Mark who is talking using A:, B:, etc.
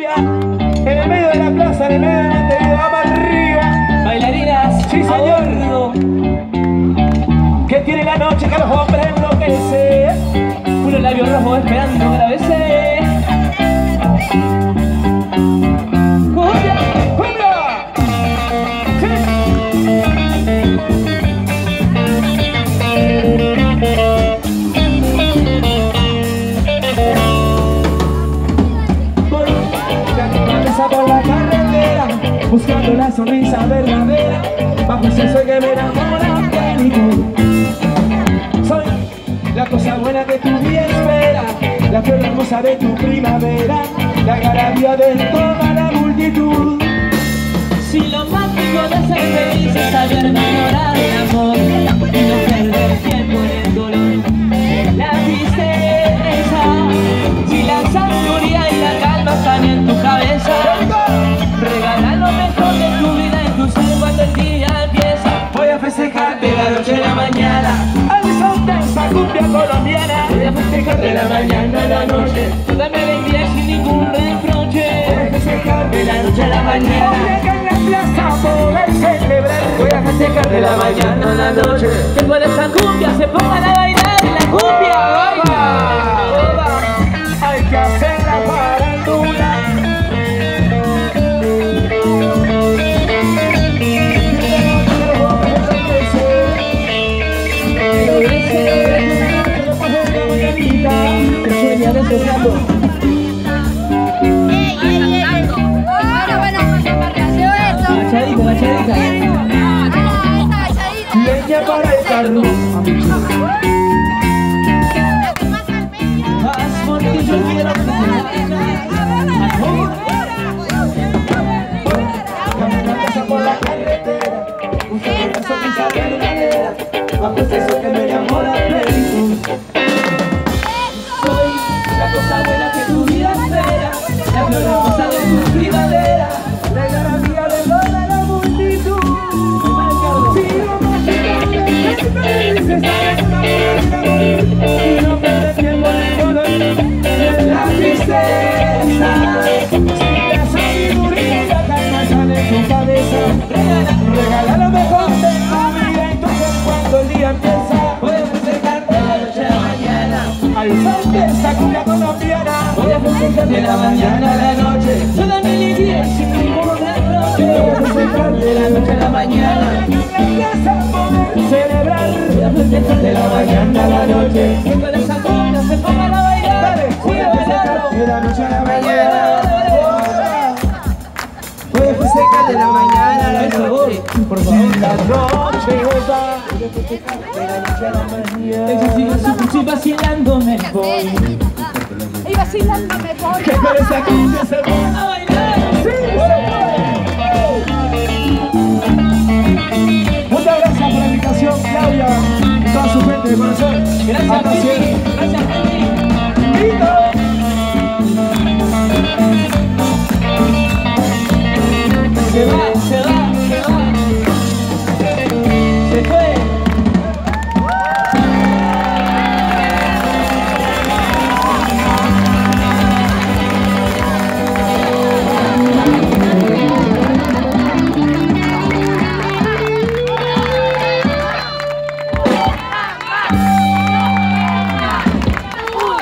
A: cumbia en el medio de la plaza, en el medio de Montevideo, vamos arriba.
B: Bailarinas,
A: sí señor, que tiene la noche que a los hombres enloquece.
B: unos labios rojos esperando que la bese.
A: ¡Cumbia! ¡Cumbia! Por la carretera, buscando la sonrisa verdadera, bajo ese sol que me enamora plenitud. Soy la cosa buena que tu día espera, la flor hermosa de tu primavera, la algarabía de toda la multitud.
B: Si lo mágico de ser feliz es saber valorar el amor y no perder tiempo en el dolor, la tristeza, si la sabiduría y la calma están en tu cabeza, regala lo mejor de tu vida en tu ser cuando el día empieza.
A: Voy a festejar de la noche a la mañana al son de esa cumbia colombiana. Voy a festejar de la mañana a la noche,
B: Dame alegría sin ningún reproche.
A: voy a festejar de la noche a la mañana. Voy a en la plaza poder celebrar. Voy a festejar de la mañana a la noche.
B: Que por esa cumbia se pongan a bailar en la cumbia.
A: ¡Oba! Hay que hacer la farándula.
B: Agachadita.
A: Leña para el carro.
B: Haz porque yo quiero
A: por la carretera, buscando la sonrisa verdadera, bajo ese sol que me enamora plenitud.
B: soy la cosa buena que tu vida espera, la flor hermosa de tu primavera,
A: la algarabía de toda la multitud. Si lo mágico es ser feliz es saber y no perder tiempo en el dolor, la tristeza, si la sabiduría y la calma están en tu cabeza, regala lo mejor de tu vida. Entonces cuando el día empieza,
B: voy a festejar de la noche a la mañana,
A: al sol de esta cumbia colombiana.
B: voy a festejar de la mañana a la noche, toda mi alegría sin ningún reproche.
A: Voy a festejar de la noche a la mañana, en la plaza poder celebrar.
B: Voy a festejar
A: De la mañana a la noche,
B: que con esa cumbia se pongan a bailar.
A: dale, voy a festejar de la noche a la mañana. Voy a festejar de la mañana a la noche, por si la noche goza. Voy a festejar de la noche a la mañana.
B: Estoy vacilando me voy.
C: Y vacilando me voy.
A: Que con esa cumbia se va
B: A bailar.
A: sí, muchas gracias por la invitación, Claudia, toda su gente de corazón.
B: Gracias,
A: Hasta siempre.